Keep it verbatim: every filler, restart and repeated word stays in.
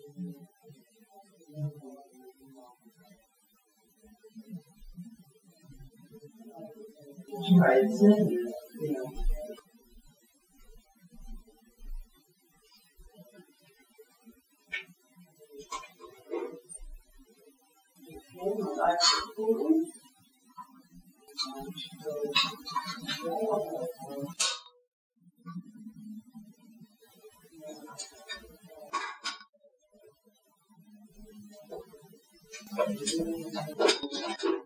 Right, it's in you, you know. Thank you.